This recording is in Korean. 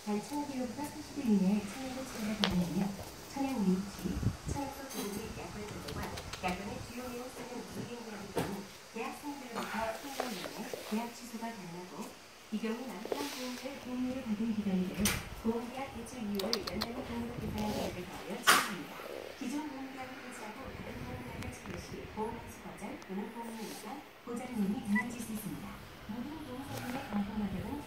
단 1,000km부터 30일 이내에 천연소 치료가 가능하며 천연 위치, 천연소 조국의 약물 조제와 약간의 주요 내용 쓰는 의료행위하기 때문 대학생들로부터 신고인에 계약 취소가 가능하고 이 경우 남편 보험료의 보험료를 받은 기간이든 보험계약 개출 이유를 연장의 보험으로 계산한 계약을 더하여 치릅니다. 기존 보험계약을 폐지하고 다른 보험계약을 체결 시 보험환수 과정 또는 보험료 이상 보장내용이 달라질 수 있습니다. 모든 보험사들의 가공 가격은